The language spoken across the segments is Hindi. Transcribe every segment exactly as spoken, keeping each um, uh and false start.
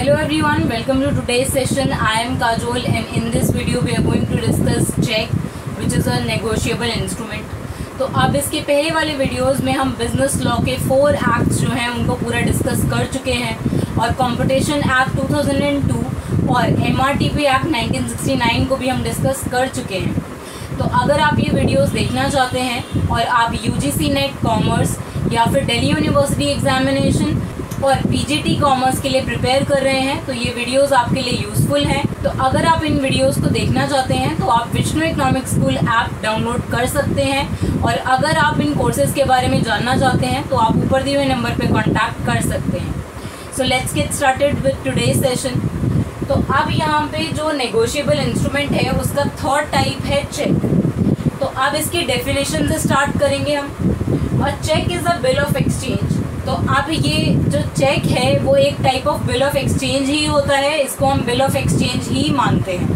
Hello everyone, welcome to today's session. I am Kajol and in this video we are going to discuss check which is a negotiable instrument. तो अब इसके पहले वाले वीडियोस में हम बिजनेस लॉ के फोर एक्ट्स जो हैं उनको पूरा डिस्कस कर चुके हैं और competition act two thousand two और MRTP act nineteen sixty nine को भी हम डिस्कस कर चुके हैं. तो अगर आप ये वीडियोस देखना चाहते हैं और आप यूजीसी नेट कॉमर्स या फिर दिल्ली यूनिवर्सिटी एग्जामिनेशन और पीजीटी कॉमर्स के लिए प्रिपेयर कर रहे हैं तो ये वीडियोस आपके लिए यूज़फुल हैं. तो अगर आप इन वीडियोस को देखना चाहते हैं तो आप Vishnu economic school app download कर सकते हैं और अगर आप इन कोर्सेज़ के बारे में जानना चाहते हैं तो आप ऊपर दिए हुए नंबर पे कांटेक्ट कर सकते हैं. So let's get started with today's session. तो अब यहाँ पे जो नेगोशिएबल इंस्ट्रूमेंट है उसका थर्ड टाइप है चेक. तो अब इसकी डेफिनेशन से स्टार्ट करेंगे हम. और cheque is a bill of exchange. तो अब ये जो चेक है वो एक type of bill of exchange ही होता है, इसको हम बिल ऑफ एक्सचेंज ही मानते हैं.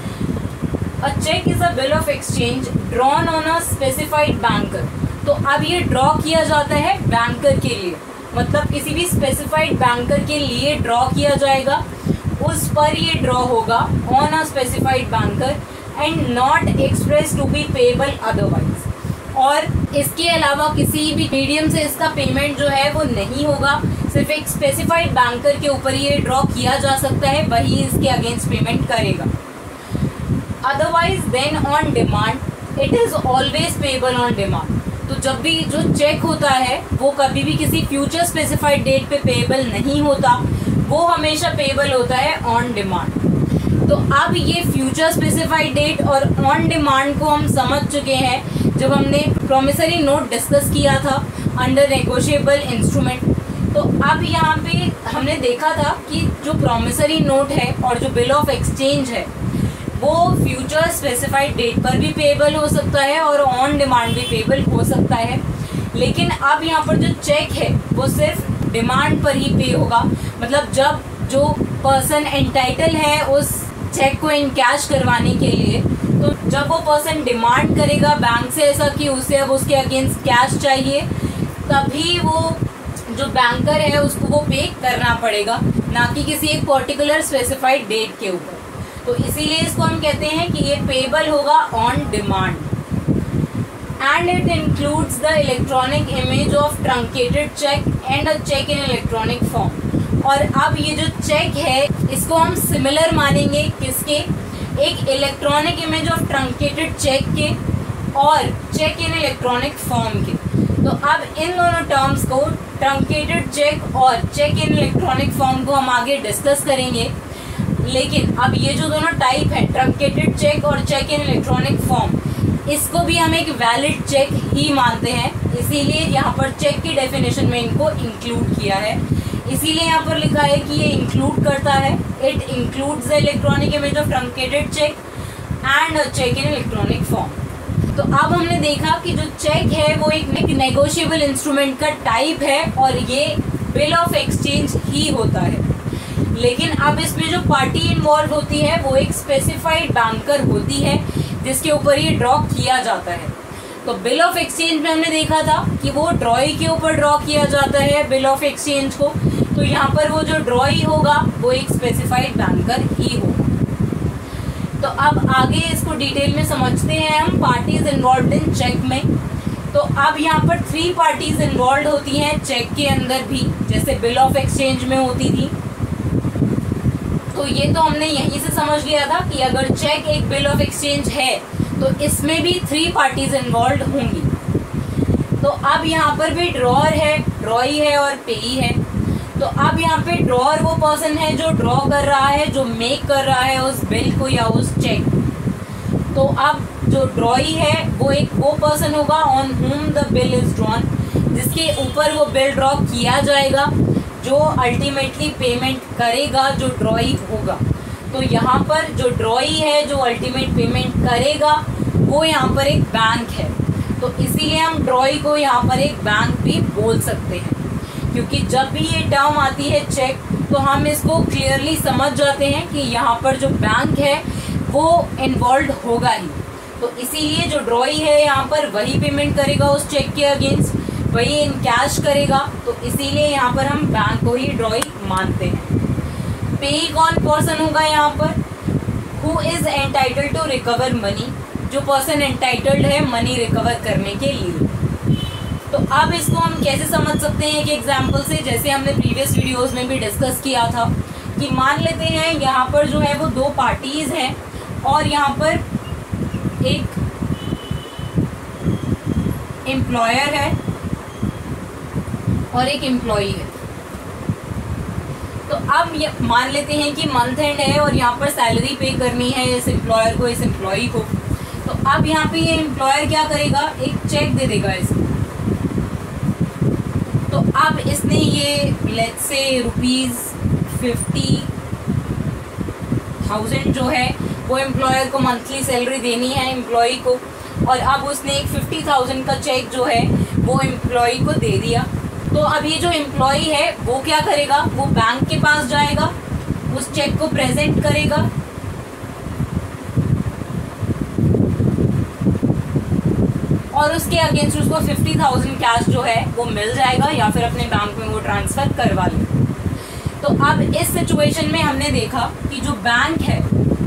A cheque is a bill of exchange drawn on a specified banker. तो अब ये ड्रॉ किया जाता है बैंकर के लिए, मतलब किसी भी स्पेसिफाइड बैंकर के लिए ड्रॉ किया जाएगा, उस पर ये ड्रॉ होगा on a specified banker and not express to be payable otherwise. और इसके अलावा किसी भी मीडियम से इसका पेमेंट जो है वो नहीं होगा, सिर्फ एक स्पेसिफाइड बैंकर के ऊपर ये ड्रॉ किया जा सकता है, वही इसके अगेंस्ट पेमेंट करेगा. Otherwise then on demand it is always payable on demand. तो जब भी जो चेक होता है वो कभी भी किसी फ्यूचर स्पेसिफाइड डेट पे पेएबल नहीं होता, वो हमेशा पेएबल होता है ऑन डिमांड. तो अब ये फ्यूचर स्पेसिफाइड डेट और ऑन डिमांड को हम समझ चुके हैं जब हमने प्रॉमिसरी नोट डिस्कस किया था अंडर नेगोशिएबल इंस्ट्रूमेंट. तो अब यहाँ पे हमने देखा था कि जो प्रॉमिसरी नोट है और जो बिल ऑफ एक्सचेंज है वो फ्यूचर स्पेसिफाइड डेट पर भी पेएबल हो सकता है और ऑन डिमांड भी पेएबल हो सकता है. लेकिन अब यहाँ पर जो चेक है वो सिर्फ डिमांड पर ही पे होगा, मतलब जब जो पर्सन एंटाइटल है उस चेक को इन कैश करवाने के लिए, तो जब वो पर्सन डिमांड करेगा बैंक से ऐसा कि उसे अब उसके अगेंस्ट कैश चाहिए, तभी वो जो बैंकर है उसको वो पे करना पड़ेगा, ना कि किसी एक पर्टिकुलर स्पेसिफाइड डेट के ऊपर. तो इसीलिए इसको हम कहते हैं कि ये पेएबल होगा on demand. And it includes the electronic image of truncated cheque and a cheque in electronic form. और अब ये जो चेक है इसको हम सिमिलर मानेंगे किसके, एक electronic image of truncated cheque के और चेक इन इलेक्ट्रॉनिक फॉर्म के. तो अब इन दोनों टर्म्स को, ट्रंकेटेड चेक और चेक इन इलेक्ट्रॉनिक फॉर्म को हम आगे डिस्कस करेंगे. लेकिन अब ये जो दोनों टाइप है ट्रंकेटेड चेक और चेक इन इलेक्ट्रॉनिक फॉर्म, इसको भी हम एक वैलिड चेक ही मानते हैं, इसीलिए यहाँ पर चेक की डेफिनेशन में इनको इंक्लूड किया है. इसीलिए यहाँ पर लिखा है कि ये इंक्लूड करता है, it includes the electronic image of truncated cheque and cheque in electronic form. तो अब हमने देखा कि जो चेक है वो एक नेगोशिएबल इंस्ट्रूमेंट का टाइप है और ये बिल ऑफ एक्सचेंज ही होता है. लेकिन अब इसमें जो पार्टी इन्वॉल्व होती है वो एक स्पेसिफाइड बैंकर होती है जिसके ऊपर ये ड्रॉ किया जाता है. तो बिल ऑफ एक्सचेंज में हमने देखा था कि वो ड्रॉई के ऊपर ड्रॉ किया जाता है बिल ऑफ एक्सचेंज को. तो यहाँ पर वो जो ड्रॉई होगा वो एक स्पेसिफाइड बैंकर ही होगा. तो अब आगे इसको डिटेल में समझते हैं हम पार्टीज इन्वॉल्व इन चेक में. तो अब यहाँ पर थ्री पार्टीज इन्वॉल्व होती हैं चेक के अंदर भी, जैसे बिल ऑफ एक्सचेंज में होती थी. तो ये तो हमने यहीं से समझ लिया था कि अगर चेक एक बिल ऑफ एक्सचेंज है तो इसमें भी थ्री पार्टीज इन्वॉल्व होंगी. तो अब यहाँ पर भी ड्रॉअर है, ड्रॉई है और पेई है. तो अब यहाँ पे ड्रॉअर वो पर्सन है जो ड्रॉ कर रहा है, जो मेक कर रहा है उस बिल को या उस चेक. तो अब जो ड्रॉई है वो एक वो पर्सन होगा on whom the bill is drawn, जिसके ऊपर वो बिल ड्रॉ किया जाएगा, जो अल्टीमेटली पेमेंट करेगा जो ड्रॉई होगा. तो यहाँ पर जो ड्रॉई है जो अल्टीमेट पेमेंट करेगा वो यहाँ पर एक बैंक है. तो इसीलिए हम ड्रॉई को यहाँ पर एक बैंक भी बोल सकते हैं, क्योंकि जब भी ये टर्म आती है चेक तो हम इसको क्लियरली समझ जाते हैं कि यहाँ पर जो बैंक है वो इन्वॉल्व होगा ही. तो इसीलिए जो ड्रॉई है यहाँ पर वही पेमेंट करेगा उस चेक के अगेंस्ट, वही इन कैश करेगा. तो इसीलिए यहाँ पर हम बैंक को ही ड्रॉई मानते हैं. पे कौन पर्सन होगा यहाँ पर, who is entitled to recover money, जो पर्सन एंटाइटल्ड है मनी रिकवर करने के लिए। तो अब इसको हम कैसे समझ सकते हैं एक एग्जांपल से, जैसे हमने प्रीवियस वीडियोस में भी डिस्कस किया था कि मान लेते हैं यहाँ पर जो है वो दो पार्टीज हैं और यहाँ पर एक एम्प्लॉयर है और एक एम्प्लॉई है। तो अब ये मान लेते हैं कि मंथ एंड है और यहाँ पर सैलरी पे करनी है इस एम्प्लॉयर को, इस एम्प्लॉई को। तो अब यहाँ पे ये एम्प्लॉयर क्या करेगा, एक चेक दे देगा इसको। तो अब इसने ये let's say rupees fifty thousand जो है वो एम्प्लॉयर को मंथली सैलरी देनी है एम्प्लॉई को, और अब उसने एक फिफ्टी थाउजेंड का चेक जो है वो एम्प्लॉई को दे दिया। तो अब ये जो एम्प्लॉई है वो क्या करेगा, वो बैंक के पास जाएगा, उस चेक को प्रेजेंट करेगा और उसके अगेंस्ट उसको फिफ्टी थाउजेंड कैश जो है वो मिल जाएगा या फिर अपने बैंक में वो ट्रांसफर करवा ले। तो अब इस सिचुएशन में हमने देखा कि जो बैंक है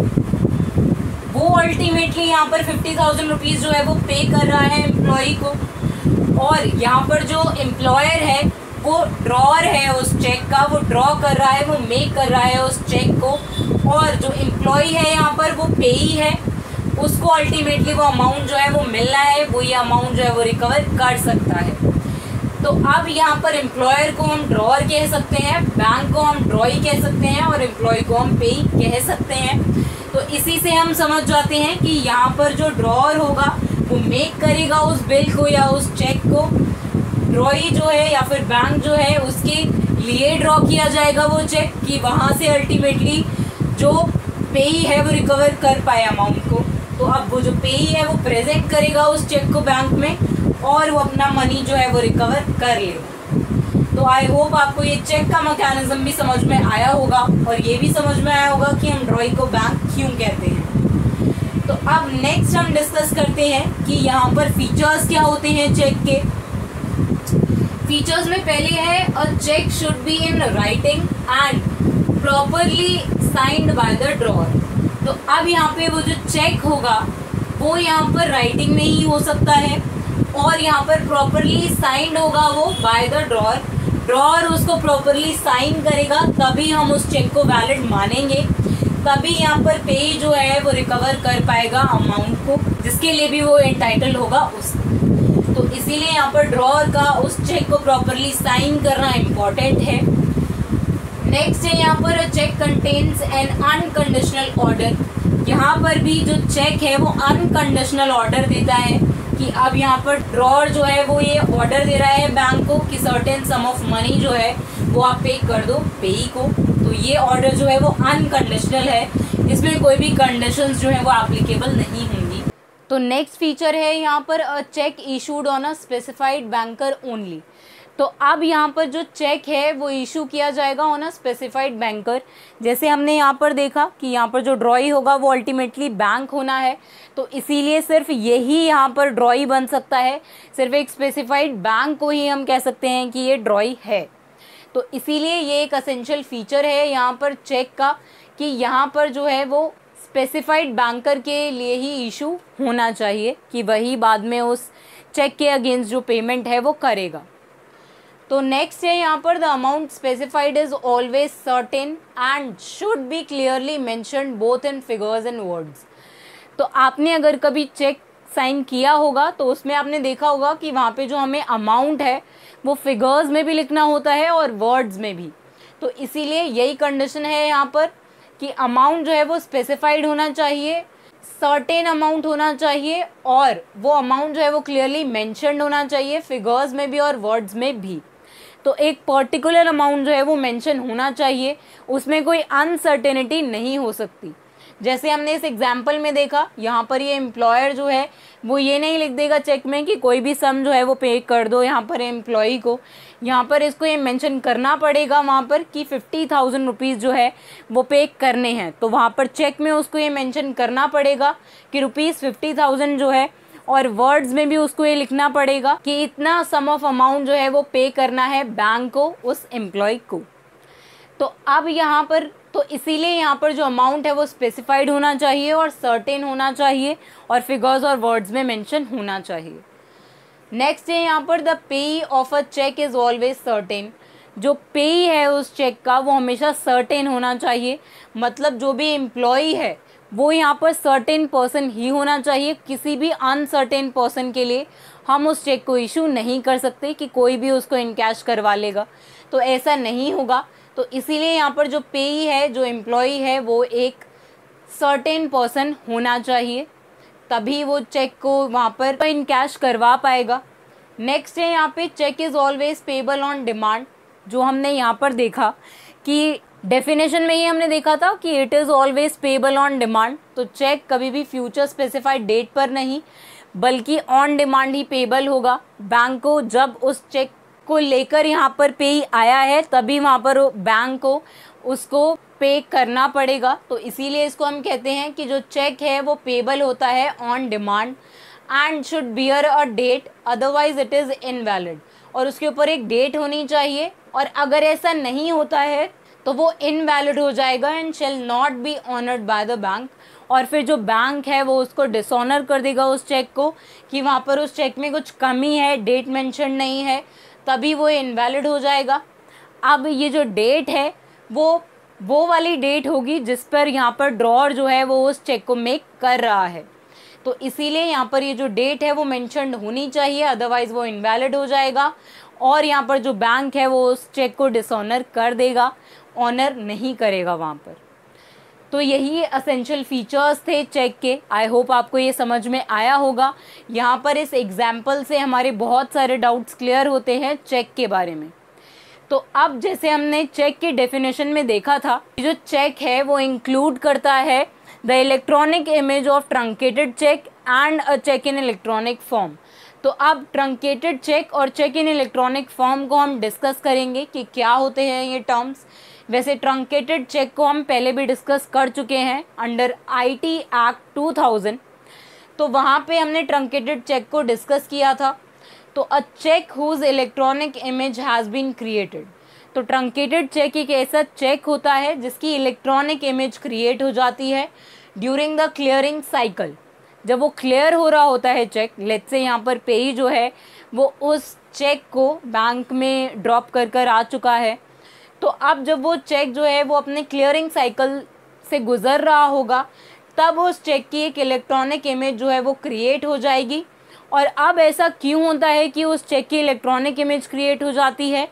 वो अल्टीमेटली यहाँ पर फिफ्टी थाउजेंड रुपीज़ जो है वो पे कर रहा है एम्प्लॉई को, और यहाँ पर जो एम्प्लॉयर है वो ड्रॉअर है उस चेक का, वो ड्रॉ कर रहा है, वो मेक कर रहा है उस चेक को, और जो एम्प्लॉई है यहाँ पर वो पेई है, उसको अल्टीमेटली वो अमाउंट जो है वो मिल रहा है, वो ये अमाउंट जो है वो रिकवर कर सकता है। तो अब यहाँ पर एम्प्लॉयर को हम ड्रॉअर कह सकते हैं, बैंक को हम ड्रॉई कह सकते हैं और एम्प्लॉय को हम पेई कह सकते हैं। तो इसी से हम समझ जाते हैं कि यहाँ पर जो ड्रॉअर होगा वो मेक करेगा उस बिल को या उस चेक को, ड्रॉई जो है या फिर बैंक जो है उसके लिए ड्रॉ किया जाएगा वो चेक, कि वहाँ से अल्टीमेटली जो पेई है वो रिकवर कर पाए अमाउंट को। तो अब वो जो पेई है वो प्रेजेंट करेगा उस चेक को बैंक में और वो अपना मनी जो है वो रिकवर कर लेगा। तो आई होप आपको ये चेक का मैकेनिज्म भी समझ में आया होगा और ये भी समझ में आया होगा कि हम ड्रॉई को बैंक क्यों कहते हैं। तो अब नेक्स्ट हम डिस्कस करते हैं कि यहाँ पर फीचर्स क्या होते हैं चेक के। फीचर्स में पहले है a cheque should be in writing and properly signed by the drawer. तो अब यहाँ पे वो जो चेक होगा वो यहाँ पर राइटिंग में ही हो सकता है और यहाँ पर प्रॉपरली साइंड होगा वो बाय द ड्रॉअर। ड्रॉअर उसको प्रॉपरली साइन करेगा तभी हम उस चेक को वैलिड मानेंगे, तभी यहाँ पर पे जो है वो रिकवर कर पाएगा अमाउंट को जिसके लिए भी वो एंटाइटल होगा उस। तो इसीलिए यहाँ पर ड्रॉअर का उस चेक को प्रॉपरली साइन करना इम्पॉर्टेंट है। नेक्स्ट है यहाँ पर cheque contains an unconditional order. यहाँ पर भी जो चेक है वो अनकंडीशनल ऑर्डर देता है कि अब यहाँ पर ड्रॉअर जो है वो ये ऑर्डर दे रहा है बैंक को कि सर्टेन सम ऑफ मनी जो है वो आप पे कर दो पेई को। तो ये ऑर्डर जो है वो अनकंडीशनल है, इसमें कोई भी कंडीशंस जो है वो एप्लीकेबल नहीं होंगी। तो नेक्स्ट फीचर है यहाँ पर a cheque issued on a specified banker only. तो अब यहाँ पर जो चेक है वो इशू किया जाएगा ऑन अ स्पेसिफाइड बैंकर। जैसे हमने यहाँ पर देखा कि यहाँ पर जो ड्रॉई होगा वो अल्टीमेटली बैंक होना है, तो इसीलिए सिर्फ यही यहाँ पर ड्रॉई बन सकता है, सिर्फ एक स्पेसिफाइड बैंक को ही हम कह सकते हैं कि ये ड्रॉई है। तो इसीलिए ये एक असेंशियल फीचर है यहाँ पर चेक का कि यहाँ पर जो है वो स्पेसिफाइड बैंकर के लिए ही इशू होना चाहिए कि वही बाद में उस चेक के अगेंस्ट जो पेमेंट है वो करेगा। तो नेक्स्ट है यहाँ पर the amount specified is always certain and should be clearly mentioned both in figures and words. तो आपने अगर कभी चेक साइन किया होगा तो उसमें आपने देखा होगा कि वहाँ पे जो हमें अमाउंट है वो फिगर्स में भी लिखना होता है और वर्ड्स में भी। तो इसीलिए यही कंडीशन है यहाँ पर कि अमाउंट जो है वो स्पेसिफाइड होना चाहिए, सर्टेन अमाउंट होना चाहिए और वो अमाउंट जो है वो क्लियरली मेंशन्ड होना चाहिए फिगर्स में भी और वर्ड्स में भी। तो एक पर्टिकुलर अमाउंट जो है वो मेंशन होना चाहिए, उसमें कोई अनसर्टेनिटी नहीं हो सकती। जैसे हमने इस एग्जाम्पल में देखा, यहाँ पर ये एम्प्लॉयर जो है वो ये नहीं लिख देगा चेक में कि कोई भी सम जो है वो पे कर दो यहाँ पर एम्प्लॉई को। यहाँ पर इसको ये मेंशन करना पड़ेगा वहाँ पर कि फिफ्टी थाउजेंड रुपीज़ जो है वो पे करने हैं। तो वहाँ पर चेक में उसको ये मेंशन करना पड़ेगा कि रुपीज़ फिफ्टी थाउजेंड जो है, और वर्ड्स में भी उसको ये लिखना पड़ेगा कि इतना सम ऑफ अमाउंट जो है वो पे करना है बैंक को, उस एम्प्लॉय को। तो अब यहाँ पर तो इसीलिए यहाँ पर जो अमाउंट है वो स्पेसिफाइड होना चाहिए और सर्टेन होना चाहिए और फिगर्स और वर्ड्स में मेंशन होना चाहिए। नेक्स्ट है यहाँ पर the payee of a cheque is always certain. जो पे है उस चेक का वो हमेशा सर्टेन होना चाहिए, मतलब जो भी एम्प्लॉई है वो यहाँ पर सर्टेन पर्सन ही होना चाहिए। किसी भी अनसर्टेन पर्सन के लिए हम उस चेक को इशू नहीं कर सकते कि कोई भी उसको इनकैश करवा लेगा, तो ऐसा नहीं होगा। तो इसीलिए यहाँ पर जो पेई है, जो एम्प्लॉई है, वो एक सर्टेन पर्सन होना चाहिए, तभी वो चेक को वहाँ पर इनकैश करवा पाएगा। नेक्स्ट है यहाँ पे cheque is always payable on demand. जो हमने यहाँ पर देखा कि डेफिनेशन में ही हमने देखा था कि it is always payable on demand, तो चेक कभी भी फ्यूचर स्पेसिफाइड डेट पर नहीं बल्कि ऑन डिमांड ही पेबल होगा। बैंक को जब उस चेक को लेकर यहाँ पर पे आया है तभी वहाँ पर बैंक को उसको पे करना पड़ेगा, तो इसीलिए इसको हम कहते हैं कि जो चेक है वो पेबल होता है on demand and should bear a date, otherwise it is invalid. और उसके ऊपर एक डेट होनी चाहिए, और अगर ऐसा नहीं होता है तो वो इनवैलिड हो जाएगा and shall not be honoured by the bank. और फिर जो बैंक है वो उसको डिसऑनर कर देगा उस चेक को कि वहाँ पर उस चेक में कुछ कमी है, डेट मेंशन नहीं है, तभी वो इनवैलिड हो जाएगा। अब ये जो डेट है वो वो वाली डेट होगी जिस पर यहाँ पर ड्रॉअर जो है वो उस चेक को मेक कर रहा है, तो इसीलिए यहाँ पर ये जो डेट है वो मेंशन्ड होनी चाहिए, अदरवाइज़ वो इनवैलिड हो जाएगा और यहाँ पर जो बैंक है वो उस चेक को डिसऑनर कर देगा, ऑनर नहीं करेगा वहाँ पर। तो यही असेंशियल फीचर्स थे चेक के। आई होप आपको ये समझ में आया होगा। यहाँ पर इस एग्जाम्पल से हमारे बहुत सारे डाउट्स क्लियर होते हैं चेक के बारे में। तो अब जैसे हमने चेक की डेफिनेशन में देखा था, जो चेक है वो इंक्लूड करता है the electronic image of truncated cheque and a cheque in electronic form. तो अब ट्रंकेटेड चेक और चेक इन इलेक्ट्रॉनिक फॉर्म को हम डिस्कस करेंगे कि क्या होते हैं ये टर्म्स। वैसे ट्रंकेटेड चेक को हम पहले भी डिस्कस कर चुके हैं under IT act two thousand, तो वहाँ पे हमने ट्रंकेटेड चेक को डिस्कस किया था। तो a cheque whose electronic image has been created, तो ट्रंकेटेड चेक एक ऐसा चेक होता है जिसकी इलेक्ट्रॉनिक इमेज क्रिएट हो जाती है ड्यूरिंग द क्लियरिंग साइकिल। जब वो क्लियर हो रहा होता है चेक, लेट्स से यहाँ पर पेई जो है वो उस चेक को बैंक में ड्रॉप कर कर आ चुका है, तो अब जब वो चेक जो है वो अपने क्लियरिंग साइकिल से गुज़र रहा होगा तब उस चेक की एक इलेक्ट्रॉनिक इमेज जो है वो क्रिएट हो जाएगी। और अब ऐसा क्यों होता है कि उस चेक की इलेक्ट्रॉनिक इमेज क्रिएट हो जाती है?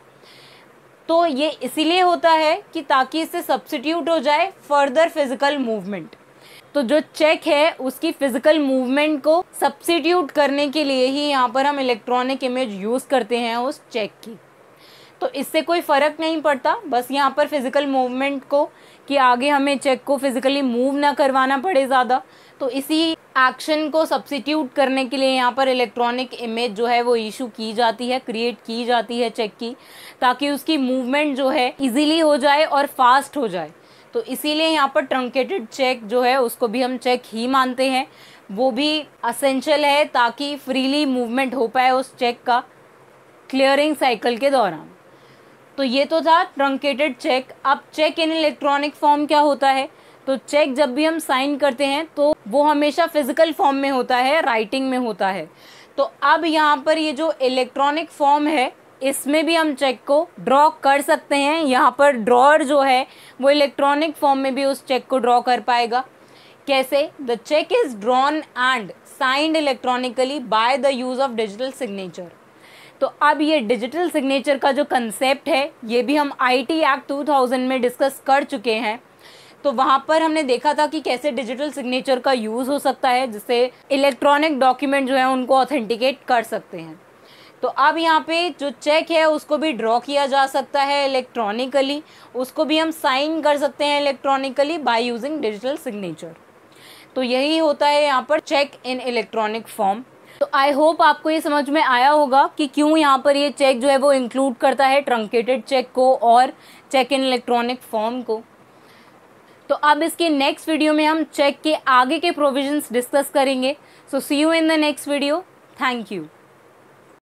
तो ये इसीलिए होता है कि ताकि इससे सब्स्टिट्यूट हो जाए फर्दर फिजिकल मूवमेंट। तो जो चेक है उसकी फ़िज़िकल मूवमेंट को सब्स्टिट्यूट करने के लिए ही यहाँ पर हम इलेक्ट्रॉनिक इमेज यूज़ करते हैं उस चेक की। तो इससे कोई फ़र्क नहीं पड़ता, बस यहाँ पर फिज़िकल मूवमेंट को कि आगे हमें चेक को फिज़िकली मूव ना करवाना पड़े ज़्यादा, तो इसी एक्शन को सब्स्टिट्यूट करने के लिए यहाँ पर इलेक्ट्रॉनिक इमेज जो है वो इशू की जाती है, क्रिएट की जाती है चेक की, ताकि उसकी मूवमेंट जो है इजीली हो जाए और फास्ट हो जाए। तो इसीलिए यहाँ पर ट्रंकेटेड चेक जो है उसको भी हम चेक ही मानते हैं, वो भी असेंशियल है ताकि फ्रीली मूवमेंट हो पाए उस चेक का क्लियरिंग साइकिल के दौरान। तो ये तो था ट्रंकेटेड चेक। अब चेक इन इलेक्ट्रॉनिक फॉर्म क्या होता है? तो चेक जब भी हम साइन करते हैं तो वो हमेशा फिजिकल फॉर्म में होता है, राइटिंग में होता है। तो अब यहाँ पर ये जो इलेक्ट्रॉनिक फॉर्म है इसमें भी हम चेक को ड्रॉ कर सकते हैं। यहाँ पर ड्रॉअर जो है वो इलेक्ट्रॉनिक फॉर्म में भी उस चेक को ड्रॉ कर पाएगा। कैसे? The cheque is drawn and signed electronically by the use of digital signature. तो अब ये डिजिटल सिग्नेचर का जो कंसेप्ट है ये भी हम आईटी एक्ट टू थाउज़ेंड में डिस्कस कर चुके हैं। तो वहाँ पर हमने देखा था कि कैसे डिजिटल सिग्नेचर का यूज़ हो सकता है जिससे इलेक्ट्रॉनिक डॉक्यूमेंट जो है उनको ऑथेंटिकेट कर सकते हैं। तो अब यहाँ पे जो चेक है उसको भी ड्रॉ किया जा सकता है इलेक्ट्रॉनिकली, उसको भी हम साइन कर सकते हैं electronically by using digital signature. तो यही होता है यहाँ पर चेक इन इलेक्ट्रॉनिक फॉर्म। तो आई होप आपको ये समझ में आया होगा कि क्यों यहाँ पर ये चेक जो है वो इंक्लूड करता है ट्रंकेटेड चेक को और चेक इन इलेक्ट्रॉनिक फॉर्म को। तो अब इसके नेक्स्ट वीडियो में हम चेक के आगे के प्रोविजंस डिस्कस करेंगे। So see you in the next video. Thank you.